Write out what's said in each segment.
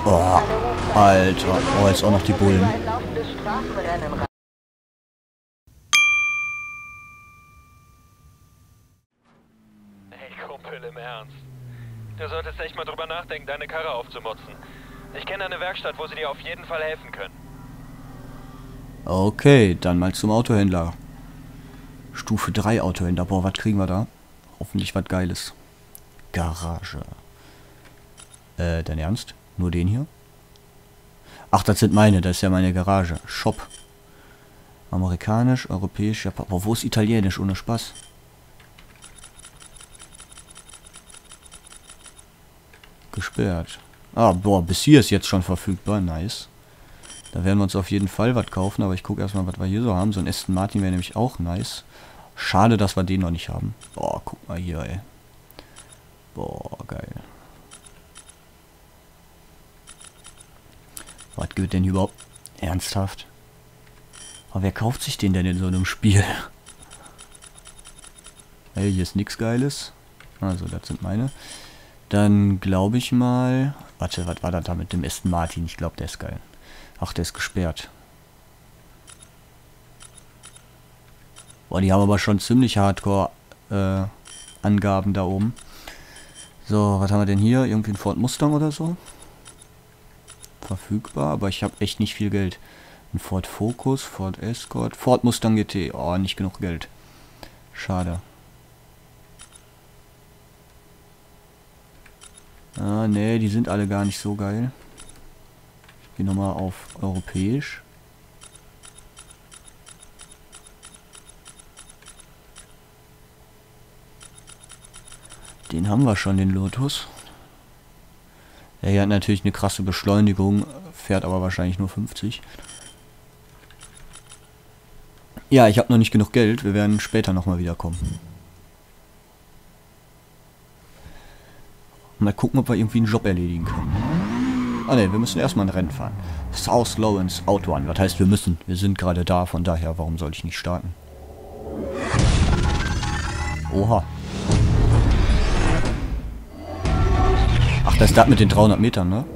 Oh, Alter. Oh, jetzt auch noch die Bullen. Hey Kumpel, im Ernst. Du solltest echt mal drüber nachdenken, deine Karre aufzumotzen. Ich kenne eine Werkstatt, wo sie dir auf jeden Fall helfen können. Okay, dann mal zum Autohändler. Stufe 3 Autohändler. Boah, was kriegen wir da? Hoffentlich was Geiles. Garage. Dein Ernst? Nur den hier? Ach, das sind meine. Das ist ja meine Garage. Shop. Amerikanisch, europäisch, Japan. Boah, wo ist italienisch? Ohne Spaß. Gesperrt. Ah, boah, bis hier ist jetzt schon verfügbar. Nice. Da werden wir uns auf jeden Fall was kaufen, aber ich gucke erstmal, was wir hier so haben. So ein Aston Martin wäre nämlich auch nice. Schade, dass wir den noch nicht haben. Boah, guck mal hier, ey. Boah, geil. Was geht denn überhaupt? Ernsthaft? Aber wer kauft sich den denn in so einem Spiel? Hey, hier ist nichts Geiles. Also, das sind meine. Dann glaube ich mal... Warte, was war das da mit dem Aston Martin? Ich glaube, der ist geil. Ach, der ist gesperrt. Boah, die haben aber schon ziemlich hardcore Angaben da oben. So, was haben wir denn hier? Irgendwie ein Ford Mustang oder so? Verfügbar, aber ich habe echt nicht viel Geld. Ein Ford Focus, Ford Escort, Ford Mustang GT. Oh, nicht genug Geld. Schade. Ah, nee, die sind alle gar nicht so geil. Ich gehe nochmal auf europäisch. Den haben wir schon, den Lotus. Der hier hat natürlich eine krasse Beschleunigung, fährt aber wahrscheinlich nur 50. Ja, ich habe noch nicht genug Geld. Wir werden später nochmal wiederkommen. Mal gucken, ob wir irgendwie einen Job erledigen können. Ah ne, wir müssen erstmal ein Rennen fahren. South Lawrence Auto an. Was heißt wir müssen? Wir sind gerade da, von daher, warum soll ich nicht starten? Oha. Ach, das ist das mit den 300 Metern, ne?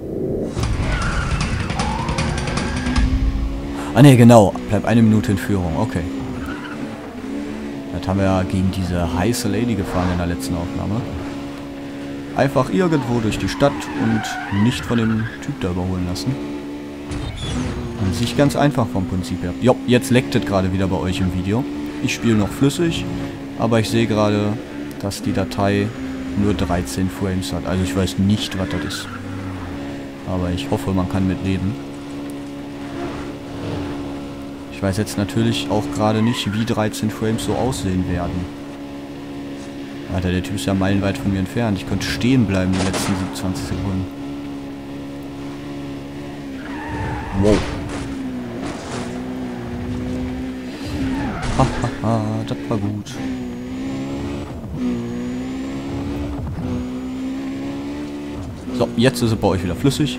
Ah ne, genau. Bleibt 1 Minute in Führung. Okay. Das haben wir ja gegen diese heiße Lady gefahren in der letzten Aufnahme. Einfach irgendwo durch die Stadt und nicht von dem Typ da überholen lassen. An sich ganz einfach vom Prinzip her. Jo, jetzt leckt es gerade wieder bei euch im Video. Ich spiele noch flüssig, aber ich sehe gerade, dass die Datei nur 13 Frames hat. Also ich weiß nicht, was das ist. Aber ich hoffe, man kann mit leben. Ich weiß jetzt natürlich auch gerade nicht, wie 13 Frames so aussehen werden. Alter, der Typ ist ja meilenweit von mir entfernt. Ich könnte stehen bleiben die letzten 27 Sekunden. Wow. Hahaha, das war gut. So, jetzt ist es bei euch wieder flüssig.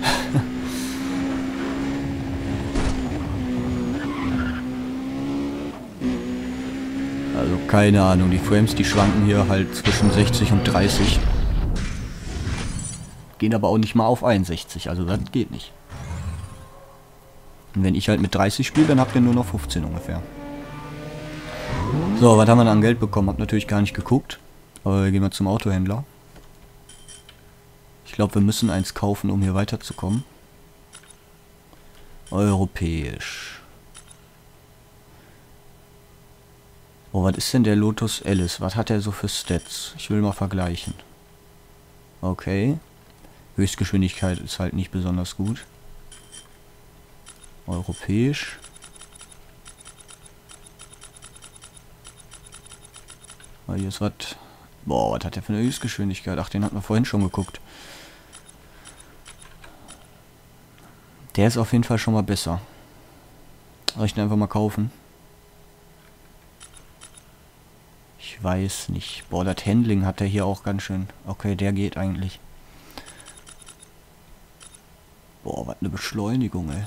Also keine Ahnung, die Frames, die schwanken hier halt zwischen 60 und 30. Gehen aber auch nicht mal auf 61, also das geht nicht. Und wenn ich halt mit 30 spiele, dann habt ihr nur noch 15 ungefähr. So, was haben wir dann an Geld bekommen? Hab natürlich gar nicht geguckt. Aber wir gehen mal zum Autohändler. Ich glaube, wir müssen eins kaufen, um hier weiterzukommen. Europäisch. Oh, was ist denn der Lotus Ellis? Was hat er so für Stats? Ich will mal vergleichen. Okay. Höchstgeschwindigkeit ist halt nicht besonders gut. Europäisch. Oh, hier ist was. Boah, was hat der für eine Höchstgeschwindigkeit? Ach, den hatten wir vorhin schon geguckt. Der ist auf jeden Fall schon mal besser. Soll ich den einfach mal kaufen? Ich weiß nicht. Boah, das Handling hat er hier auch ganz schön. Okay, der geht eigentlich. Boah, was eine Beschleunigung, ey.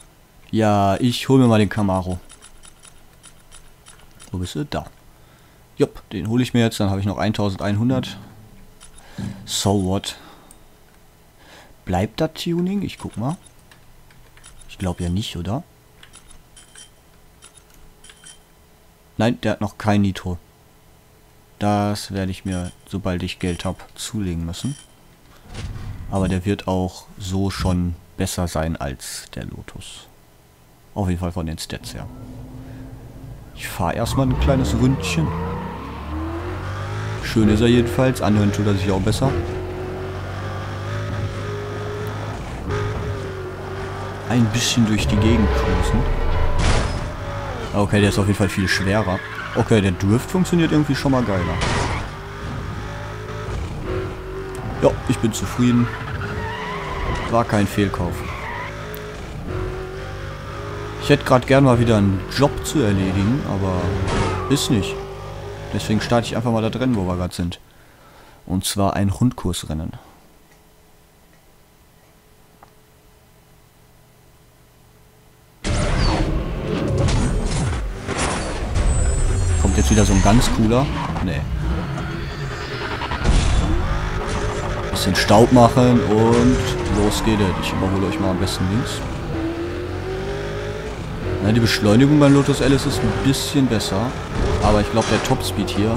Ja, ich hol mir mal den Camaro. Wo bist du? Da. Jupp, den hole ich mir jetzt, dann habe ich noch 1100. So what? Bleibt das Tuning? Ich guck mal. Ich glaube ja nicht, oder? Nein, der hat noch kein Nitro. Das werde ich mir, sobald ich Geld habe, zulegen müssen. Aber der wird auch so schon besser sein als der Lotus. Auf jeden Fall von den Stats her. Ich fahre erstmal ein kleines Ründchen. Schön ist er jedenfalls. Anhören tut er sich auch besser. Ein bisschen durch die Gegend cruisen. Okay, der ist auf jeden Fall viel schwerer. Okay, der Drift funktioniert irgendwie schon mal geiler. Ja, ich bin zufrieden. War kein Fehlkauf. Ich hätte gerade gern mal wieder einen Job zu erledigen, aber ist nicht. Deswegen starte ich einfach mal da drin, wo wir gerade sind. Und zwar ein Rundkursrennen. Kommt jetzt wieder so ein ganz cooler? Nee. Bisschen Staub machen und los geht es. Ich überhole euch mal am besten links. Na, die Beschleunigung beim Lotus Elise ist ein bisschen besser. Aber ich glaube, der Topspeed hier...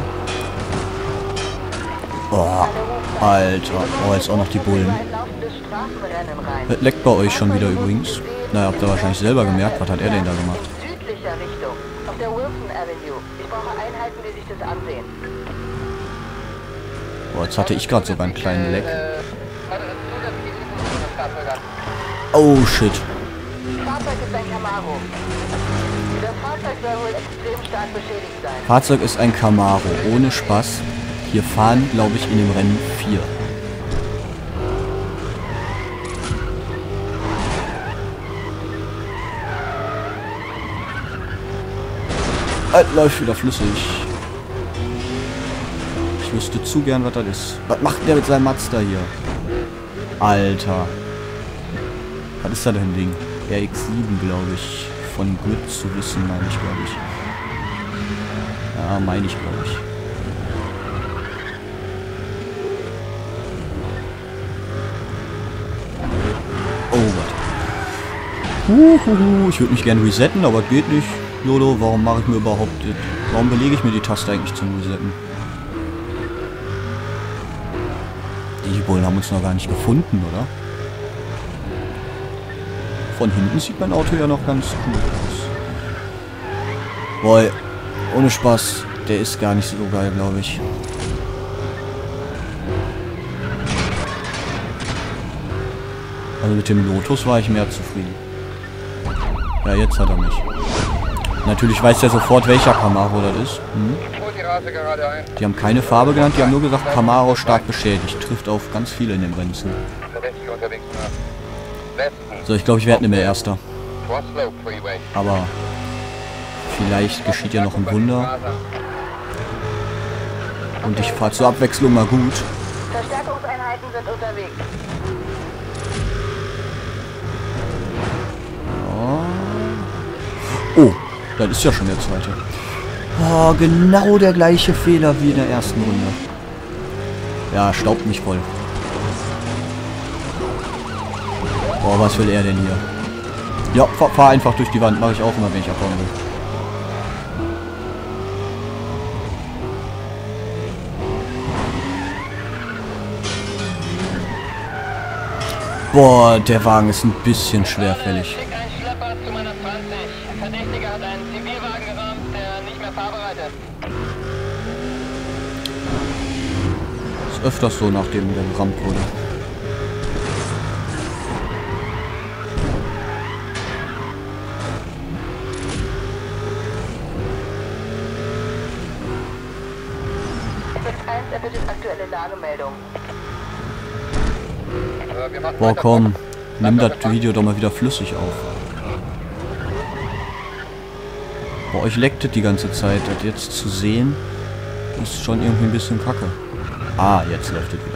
Oh, Alter. Oh, jetzt auch noch die Bullen. Das leckt bei euch schon wieder übrigens. Naja, habt ihr wahrscheinlich selber gemerkt. Was hat er denn da gemacht? Südlicher Richtung, auf der Wilson Avenue. Ich brauche Einheiten, die sich das ansehen. Boah, jetzt hatte ich gerade sogar einen kleinen Leck. Oh, shit. Fahrzeug ist ein Camaro. Das Fahrzeug soll wohl extrem stark beschädigt sein. Fahrzeug ist ein Camaro, ohne Spaß. Hier fahren, glaube ich, in dem Rennen 4. Läuft wieder flüssig. Ich wüsste zu gern, was das ist. Was macht der mit seinem Mazda hier? Alter. Was ist das denn Ding? RX-7, glaube ich. Von Grid zu wissen, meine ich, glaube ich. Ja, meine ich, glaube ich. Oh Gott. Ich würde mich gerne resetten, aber geht nicht. Lolo, warum mache ich mir überhaupt... Warum belege ich mir die Taste eigentlich zum Resetten? Die Bullen haben uns noch gar nicht gefunden, oder? Von hinten sieht mein Auto ja noch ganz cool aus. Boah, ohne Spaß, der ist gar nicht so geil, glaube ich. Also mit dem Lotus war ich mehr zufrieden. Ja, jetzt hat er mich. Natürlich weiß der sofort, welcher Camaro das ist. Die haben keine Farbe genannt, die haben nur gesagt, Camaro stark beschädigt. Trifft auf ganz viele in dem Rennen zu. So, ich glaube, ich werde nicht mehr Erster. Aber vielleicht geschieht ja noch ein Wunder. Und ich fahre zur Abwechslung mal gut. Verstärkungseinheiten sind unterwegs. Oh, das ist ja schon der zweite. Oh, genau der gleiche Fehler wie in der ersten Runde. Ja, staubt mich voll. Oh, was will er denn hier? Ja, fahr einfach durch die Wand. Mache ich auch immer, wenn ich abhauen will. Boah, der Wagen ist ein bisschen schwerfällig. Verdächtiger hat einen Zivilwagen gerammt, der nicht mehr fahrbereit ist. Ist öfters so, nachdem der gerammt wurde. Er bittet aktuelle Lagemeldung. Boah, komm. Nimm das Video doch mal wieder flüssig auf. Bei euch leckt es die ganze Zeit. Das jetzt zu sehen, ist schon irgendwie ein bisschen kacke. Ah, jetzt läuft es wieder.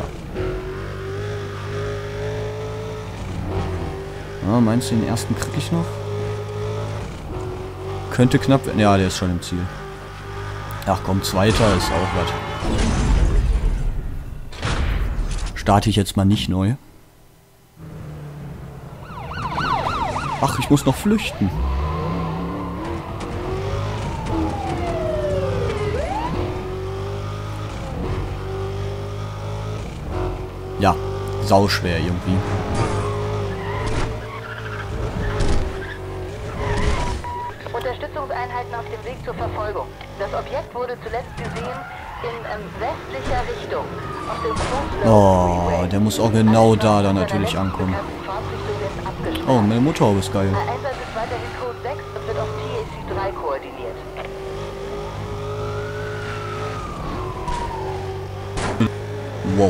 Ja, meinst du, den ersten krieg ich noch? Könnte knapp werden. Ja, der ist schon im Ziel. Ach komm, zweiter ist auch was. Starte ich jetzt mal nicht neu. Ach, ich muss noch flüchten. Ja, sauschwer irgendwie. Unterstützungseinheiten auf dem Weg zur Verfolgung. Das Objekt wurde zuletzt gesehen in westlicher Richtung. Auf dem Oh, der muss auch genau da dann natürlich ankommen. Oh, meine Motorhaube ist geil. Der Einsatz ist weiterhin Code 6 und wird auf TAC 3 koordiniert. Wow.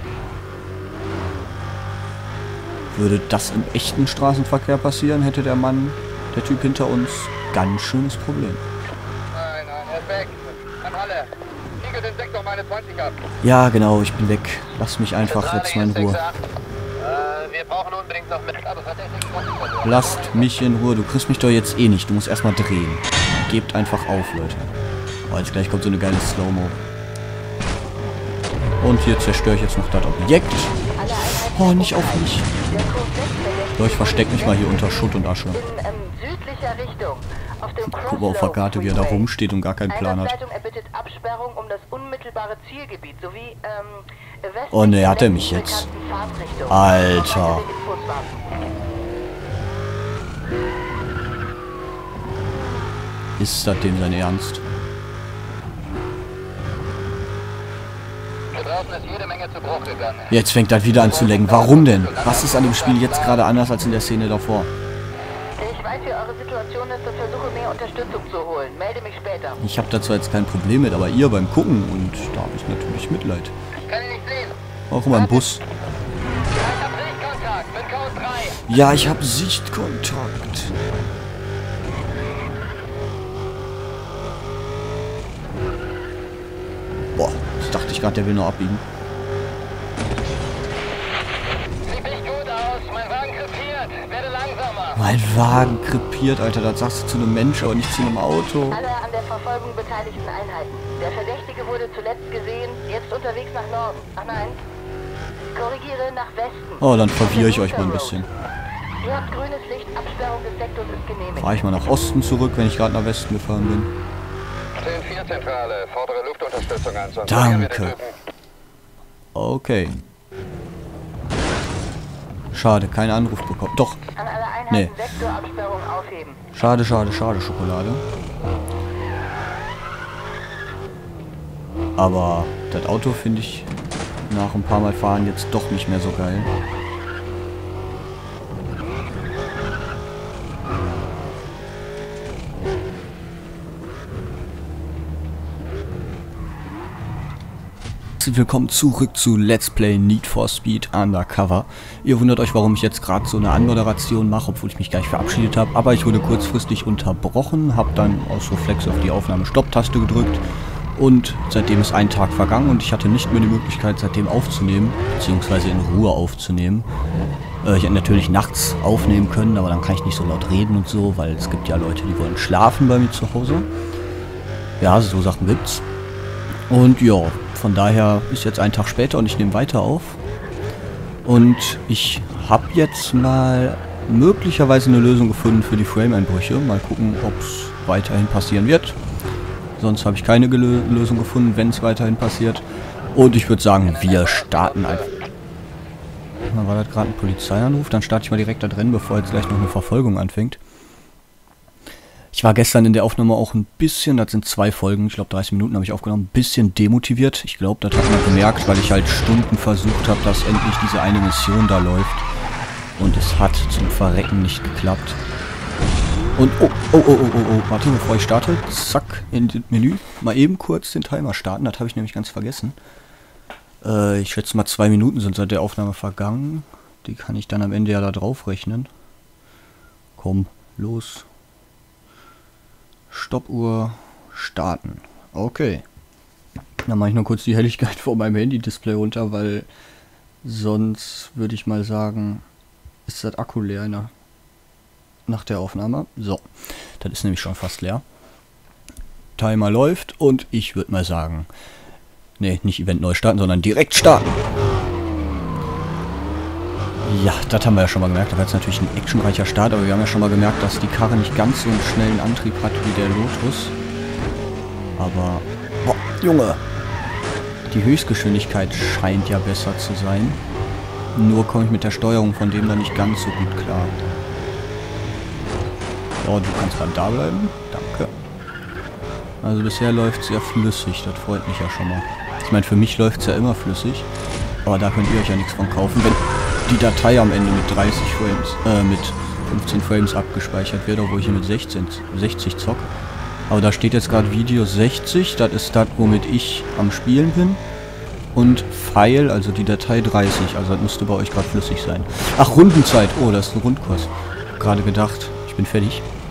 Würde das im echten Straßenverkehr passieren, hätte der Typ hinter uns, ganz schönes Problem. Nein, er ist weg. An Halle. Siegel den Sektor meine 20 ab. Ja, genau, ich bin weg. Lass mich einfach jetzt mal in Ruhe. Wir brauchen unbedingt noch mit, aber verdächtig. Lasst mich in Ruhe. Du kriegst mich doch jetzt eh nicht. Du musst erstmal drehen. Gebt einfach auf, Leute. Oh, jetzt gleich kommt so eine geile Slow-Mo. Und hier zerstöre ich jetzt noch das Objekt. Oh, nicht auf mich. So, ich verstecke mich mal hier unter Schutt und Asche. In südlicher Richtung. Auf dem Guck mal auf der Karte, wie er da rumsteht und gar keinen Plan hat. Einsatzleitung erbittet Absperrung um das unmittelbare Zielgebiet sowie westlich Oh ne, hat er der mich jetzt. bekannten Fahrtrichtung. Alter. Ist das dem sein Ernst? Draußen ist jede Menge zu Bruch gegangen. Jetzt fängt er wieder an zu lenken. Warum denn? Was ist an dem Spiel jetzt gerade anders als in der Szene davor? Ich weiß, wie eure Situation ist und versuche mehr Unterstützung zu holen. Melde mich später. Ich habe da zwar jetzt kein Problem mit, aber ihr beim Gucken und da habe ich natürlich Mitleid. Ich kann ihn nicht sehen. Auch immer im Bus. Ja, ich hab Sichtkontakt mit Code 3. Ja, ich habe Sichtkontakt. Boah, das dachte ich gerade, der will noch abbiegen. Sieht nicht gut aus. Mein Wagen krepiert. Werde langsamer. Mein Wagen krepiert, Alter. Das sagst du zu einem Mensch, aber nicht zu einem Auto. Alle an der Verfolgung beteiligten Einheiten. Der Verdächtige wurde zuletzt gesehen, jetzt unterwegs nach Norden. Ach nein. Korrigiere nach Westen. Oh, dann verwirre ich euch mal ein bisschen. Ihr habt grünes Licht, Absperrung des Sektors ist genehmigt. Fahre ich mal nach Osten zurück, wenn ich gerade nach Westen gefahren bin. 10-4-Zentrale. Fordere Luftunterstützung an. Sonst Danke. Okay. Schade, keinen Anruf bekommen. Doch. An alle Einheiten Nee. Sektorabsperrung aufheben. Schade, schade, schade, Schokolade. Aber das Auto finde ich nach ein paar Mal fahren jetzt doch nicht mehr so geil. Willkommen zurück zu Let's Play Need for Speed Undercover. Ihr wundert euch, warum ich jetzt gerade so eine Anmoderation mache, obwohl ich mich gleich verabschiedet habe. Aber ich wurde kurzfristig unterbrochen, habe dann aus Reflex auf die Aufnahme-Stopp-Taste gedrückt. Und seitdem ist ein Tag vergangen und ich hatte nicht mehr die Möglichkeit, seitdem aufzunehmen, beziehungsweise in Ruhe aufzunehmen. Ich hätte natürlich nachts aufnehmen können, aber dann kann ich nicht so laut reden und so, weil es gibt ja Leute, die wollen schlafen bei mir zu Hause. Ja, so Sachen gibt's. Und ja, von daher ist jetzt ein Tag später und ich nehme weiter auf. Und ich habe jetzt mal möglicherweise eine Lösung gefunden für die Frame-Einbrüche. Mal gucken, ob es weiterhin passieren wird. Sonst habe ich keine Lösung gefunden, wenn es weiterhin passiert. Und ich würde sagen, wir starten einfach. War das gerade ein Polizeianruf? Dann starte ich mal direkt da drin, bevor jetzt gleich noch eine Verfolgung anfängt. Ich war gestern in der Aufnahme auch ein bisschen, das sind 2 Folgen, ich glaube 30 Minuten habe ich aufgenommen, ein bisschen demotiviert. Ich glaube, das hat man gemerkt, weil ich halt Stunden versucht habe, dass endlich diese eine Mission da läuft. Und es hat zum Verrecken nicht geklappt. Und warte, bevor ich starte, zack, in das Menü, mal eben kurz den Timer starten, das habe ich nämlich ganz vergessen. Ich schätze mal 2 Minuten sind seit der Aufnahme vergangen. Die kann ich dann am Ende ja da drauf rechnen. Komm, los. Stoppuhr starten. Okay. Dann mache ich nur kurz die Helligkeit vor meinem Handy-Display runter, weil sonst würde ich mal sagen, ist das Akku leer nach der Aufnahme. So, das ist nämlich schon fast leer. Timer läuft und ich würde mal sagen, ne, nicht Event neu starten, sondern direkt starten. Ja, das haben wir ja schon mal gemerkt. Da war jetzt natürlich ein actionreicher Start, aber wir haben ja schon mal gemerkt, dass die Karre nicht ganz so einen schnellen Antrieb hat wie der Lotus. Aber, boah, Junge, die Höchstgeschwindigkeit scheint ja besser zu sein. Nur komme ich mit der Steuerung von dem dann nicht ganz so gut klar. Oh, du kannst dann da bleiben. Danke. Also bisher läuft es ja flüssig, das freut mich ja schon mal. Ich meine, für mich läuft es ja immer flüssig. Aber da könnt ihr euch ja nichts von kaufen, wenn die Datei am Ende mit 30 Frames, mit 15 Frames abgespeichert wird, obwohl ich hier mit 60 zock. Aber da steht jetzt gerade Video 60, das ist das, womit ich am Spielen bin. Und File, also die Datei 30, also das müsste bei euch gerade flüssig sein. Ach, Rundenzeit, oh, das ist ein Rundkurs. Gerade gedacht, ich bin fertig.